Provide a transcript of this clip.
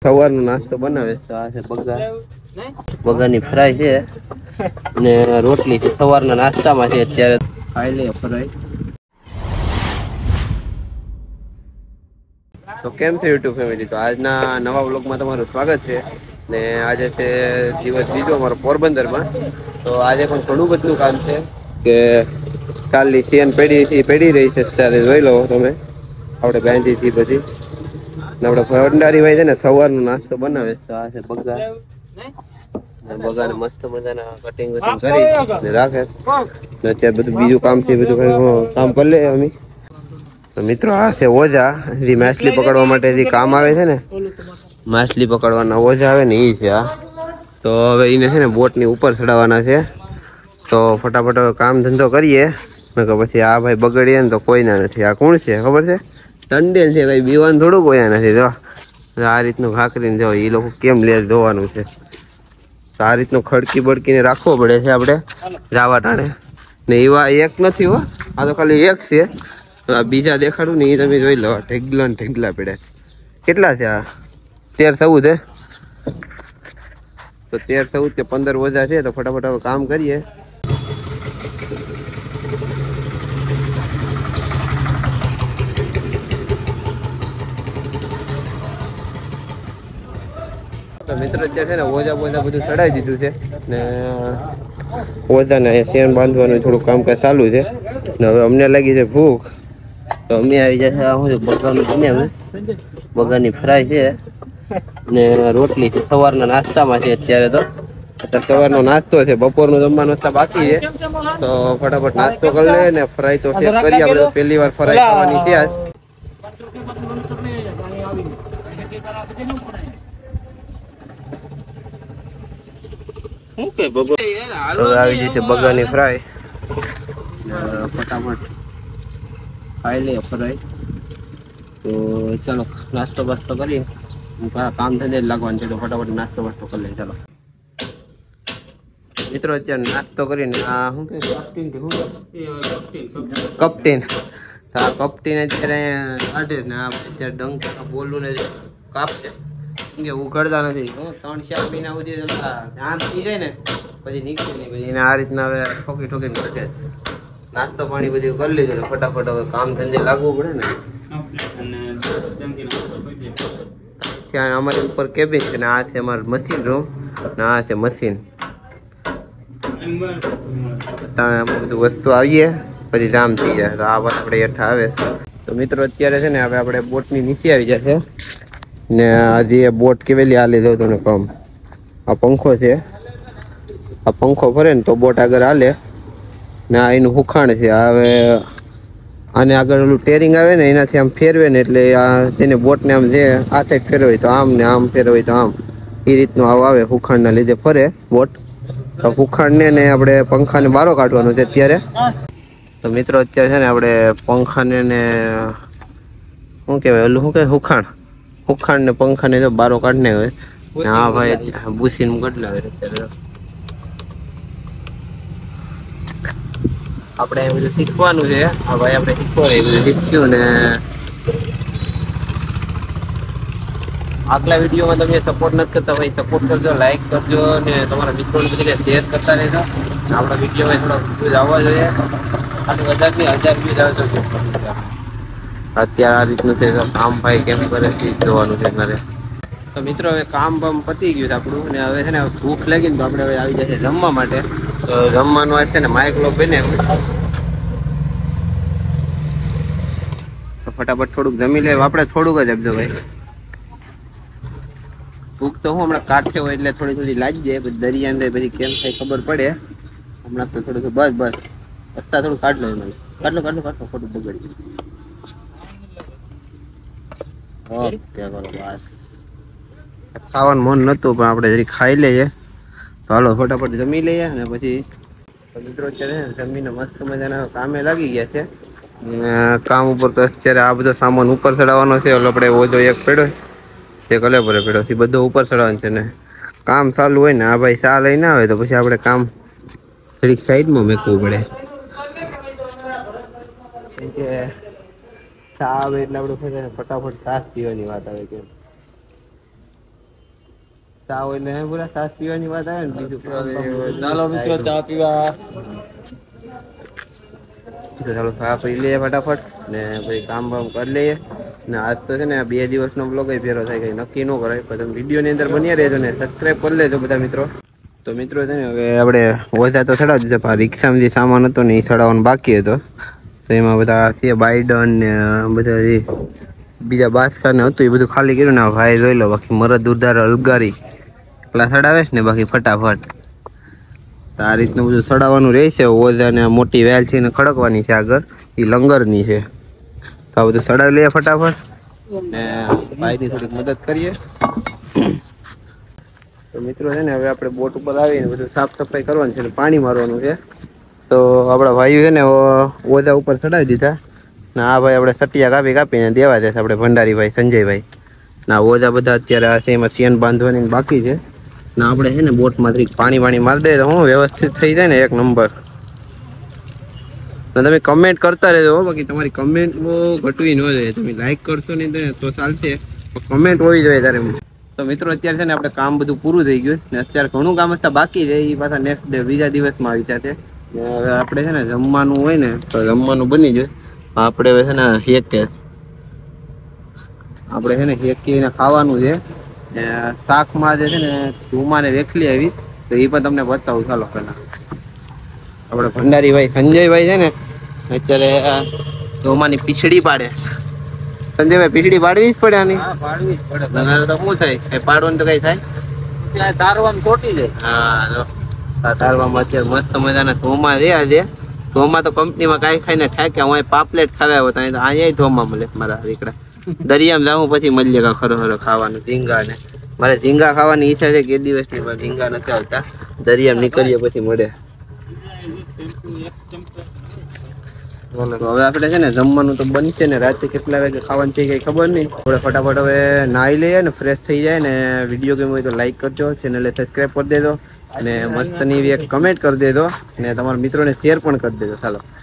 સવારનો નાસ્તો બનાવે તો આ છે બગાની ફ્રાય છે ને રોટલી છે સવારના નાસ્તામાં છે. અત્યારે ખાઈ લે ફ્રાય. તો કેમ છે યુટ્યુબ ફેમિલી, તો આજના નવા વ્લોગમાં તમારું સ્વાગત છે. ને આજે છે દિવસ બીજો અમારો પોરબંદરમાં. તો આજે પણ ઘણું બધું કામ છે કે કાલની ચેન પડી રહી છે. અત્યારે જોઈ લો તમે, આપડે બાંધી બધી આપડે ભંડારી ભાઈ છે ને સવાર નો નાસ્તો બનાવે તો આ છે બગાને મસ્ત મજાના કટિંગ કરી રાખે. અત્યારે બધું બીજું કામ છે, બધું કામ કરી લે અમે. તો મિત્રો આ છે ઓજા, જે માછલી પકડવા માટે જે કામ આવે છે ને, માછલી પકડવાના ઓજા આવે ને એ છે આ. તો હવે એને છે ને બોટ ની ઉપર ચડાવવાના છે. તો ફટાફટ કામ ધંધો કરીએ, પછી આ ભાઈ બગડીએ ને તો કોઈ ના નથી. આ કોણ છે ખબર છે? ટંડેલ છે. કઈ બીવાન થોડું કોયા નથી. જો આ રીતનું ખાકરીને જો એ લોકો કેમ લે ધોવાનું છે. તો આ રીતનું ખડકી બડકીને રાખવો પડે છે આપડે જાવા ટાણે. ને એવા એક નથી હો, આ તો ખાલી એક છે. બીજા દેખાડું ને એ તમે જોઈ લો. ઢેગલા ને ઢેગલા પડ્યા. કેટલા છે આ? 13-14 છે. તો 13-14 કે 15 ઓજા છે. તો ફટાફટ કામ કરીએ. તો મિત્રો અત્યારે છે ને ઓજા બોજા બધું ચડાવી દીધું છે ને ઓજા ને શેન બાંધવાનું થોડું કામકાજ ચાલુ છે. ને હવે અમને લાગી છે ભૂખ, તો અમે આવી જાય બગાની ફ્રાય છે ને રોટલી છે સવારના નાસ્તામાં છે. અત્યારે તો સવારનો નાસ્તો છે, બપોરનું જમવાનું બાકી છે. તો ફટાફટ નાસ્તો કરી લે ને ફ્રાય તો શેર કરીએ. આપણે તો પહેલી વાર ફ્રાય ખાવાની છે આજ. આવી જશે બગાની ફ્રાય. ફટાફટ ખાઈ લે ફ્રાય. તો ચાલો નાસ્તો બાસ્તો કરીએ. કામ ધંધે જ લાગવાનું છે. તો ફટાફટ નાસ્તો બાસ્તો કરી લે. ચાલો મિત્રો અત્યારે નાસ્તો કરીને આ શું કે કપટીન આ કપટીને અત્યારે કાઢે ને અત્યારે ડંક બોલું ને કાપે. ઉઘડતા નથી. 3-4 મહિના સુધી જામ થઈ જાય ને પછી નીકળે નહીં. પછી એને આ રીતના હવે ઠોકીને કાઢે. નાસ્તો પાણી બધું કરી લીધું. ફટાફટ હવે કામ ધંધે લાગવું પડે ને. ત્યાં અમારી ઉપર કેબિન છે ને આ છે અમારું મશીન રૂમ ને આ છે મશીન. બધું વસ્તુ આવીએ પછી જામ થઈ જાય. તો આ વાત આપણે હેઠા આવે. તો મિત્રો અત્યારે છે ને હવે આપણે બોટની નીચે આવી જાય છે ને હજી બોટ કેવેલી હાલે જાવ તમને કમ. આ પંખો છે, આ પંખો ફરે ને તો બોટ આગળ હાલે ને આ એનું હુખાણ છે. હવે આને આગળ ઓલું ટેરિંગ આવે ને એનાથી આમ ફેરવે ને એટલે આ તેને બોટને આમ જે આ સાઈડ ફેરવે તો આમ ને આમ ફેરવે તો આમ, એ રીતનું આવે. હુખાણના લીધે ફરે બોટ. તો હુખાણને ને આપણે પંખાને બારો કાઢવાનો છે અત્યારે. તો મિત્રો અત્યારે છે ને આપણે પંખાને ને શું કહેવાય ઓલું શું કહેવાય હુખાણ ને પંખાને તો બારો કાઢને હોય. હા ભાઈ બુસીને ગડલાવે અત્યારે. આપણે એ બધું શીખવાનું છે. હા ભાઈ આપણે શીખ્યું ને આગલા વિડીયોમાં તમે સપોર્ટ નથી કરતા ભાઈ, સપોર્ટ કરજો, લાઈક કરજો ને તમારા મિત્રોને બધી શેર કરતા રહેજો. આપણા વિડીયોમાં થોડા વ્યૂઝ આવવા જોઈએ. ખાલી 1000 વ્યૂઝ આવે તો અત્યારે આ રીતનું છે. કામ ભાઈ કેમ કરે છે જોવાનું છે મારે. તો મિત્રો હવે કામ બામ પતી ગયું આપણું ને હવે છે ને ભૂખ લાગી ને તો આપણે હવે આવી જશે જમવા માટે. તો જમવાનું હશે ને માઇકલો બને તો ફટાફટ થોડુંક જમી લે. આપણે થોડુંક જ આપજો ભાઈ. ભૂખ તો હું હમણાં કાઠે હોય એટલે થોડી લાગી જાય. પછી દરિયા અંદર પછી કેમ થાય ખબર પડે. હમણાં તો થોડું બસ અત્યારે થોડું કાઢ લો. કાઢલો ખોટું બગડી ગયું. ઓકે કરો બસ. ખાવાનું મન નતું પણ આપણે જરી ખાઈ લઈએ. તો હાલો ફટાફટ જમી લઈએ અને પછી મિત્રો અત્યારે જમીને મસ્ત મજાના કામે લાગી ગયા છે. કામ ઉપર તો અત્યારે આ બધો સામાન ઉપર ચડાવવાનો છે. આપણે ઓજો એક પડ્યો તે કલે પડે પડ્યો બધો ઉપર ચડવાનું છે ને કામ ચાલુ હોય ને આ ભાઈ ચા લઈને આવે તો પછી આપણે કામ થોડીક સાઈડમાં મેકવું પડે. ચા આવે એટલે આપણે ફટાફટ છાશ પીવાની વાત આવે કે ચા હોય એટલે હે પૂરા છાસ પીવાની વાત આવે ને બીજું ચાલો મિત્રો ચા પીવા. તો ચાલો ચા પી લઈએ ફટાફટ ને પછી કામ બામ કરી લઈએ. ને આજ તો છે ને 2 દિવસનો બ્લોગ ફેરો થાય કઈ નક્કી ન કરાય પણ વિડીયો ની અંદર બન્યા રહેજો ને સબસ્ક્રાઈબ કરી લેજો બધા મિત્રો. તો મિત્રો છે ને હવે આપણે ઓછા તો ચડાવી દીધા પણ રિક્ષામાંથી સામાન હતો ને એ ચડાવવાનો બાકી હતો. તો એમાં બધા છે બાઈડન ને બધા બીજા બાસકા ને હતું એ બધું ખાલી કર્યું ને ભાઈ જોઈ લો બાકી મરદ ઉધાર અલગારી એટલા ચડાવે છે ને બાકી ફટાફટ. તો આ રીતનું બધું ચડાવવાનું રહેશે. ઓઝા ને મોટી વેલ છે ને ખડકવાની છે આગળ એ લંગરની છે. તો આ બધું ચડાવી લઈએ ફટાફટ ને ભાઈની થોડીક મદદ કરીએ. તો મિત્રો છે ને હવે આપણે બોટ ઉપર આવીને બધું સાફ સફાઈ કરવાની છે, પાણી મારવાનું છે. તો આપણા ભાઈઓ છે ને ઓઝા ઉપર ચડાવી દીધા ને આ ભાઈ આપણે સટિયા કાપીને દેવા જશે આપણે ભંડારીભાઈ સંજયભાઈ ના ઓઝા બધા અત્યારે આ છે એમાં સિયન બાંધવાની બાકી છે ને આપણે છે ને બોટમાંથી પાણી મારી દઈએ તો હું વ્યવસ્થિત થઈ જાય ને એક નંબર. તમે કમેન્ટ કરતા રહેજો બાકી તમારી કમેન્ટ ઘટવી ન જોઈએ. તમે લાઈક કરશો નહીં તો ચાલશે, કમેન્ટ હોવી જોઈએ ત્યારે. તો મિત્રો અત્યારે છે ને આપણે કામ બધું પૂરું થઈ ગયું ને અત્યારે ઘણું કામ હતા બાકી છે એ પાછા નેક્સ્ટ ડે બીજા દિવસમાં આવી જશે. હવે આપણે છે ને જમવાનું હોય ને તો જમવાનું બની જાય. આપણે હવે છે ને હેકીને ખાવાનું છે. શાકમાં જે છે ને ધુમાને વેખલી આવી તો એ પણ તમને બતાવું. ચાલો પેલા આપણે ભંડારીભાઈ સંજયભાઈ છે ને અત્યારે ધોમાની પીછડી પાડે. સંજયભાઈ પીછડી પાડવી જ પડે આની. પાડવી જ પડે તો શું થાય કઈ પાડવાનું તો કઈ થાય ત્યાં તારવામાં છોટી જાય. હા તારવામાં અત્યારે મસ્ત મજાના ધોમા છે. આજે ધોમા તો કંપનીમાં કાંઈ ખાઈને ઠાક્યા હું પાપલેટ ખાવ્યા હોતા અહીંયા ધોમા મળે મારા દીકરા. દરિયામાં જાઉં પછી મળીએ કા ખરો ખાવાનું ઝીંગા ને મારે ઝીંગા ખાવાની ઈચ્છા છે કે દિવસની પણ ઝીંગા નથી આવતા. દરિયામાં નીકળીએ પછી મળે. તો હવે આપણે છે ને જમવાનું તો બનશે ને રાતે કેટલા વાગે ખાવાનું છે કઈ ખબર નહીં. આપણે ફટાફટ હવે નાહી લઈએ ને ફ્રેશ થઈ જાય ને વિડીયો ગેમ હોય તો લાઈક કરજો, ચેનલને સબસ્ક્રાઈબ કરી દેજો અને મસ્તની એક કમેન્ટ કરી દેજો ને તમારા મિત્રોને શેર પણ કરી દેજો. ચાલો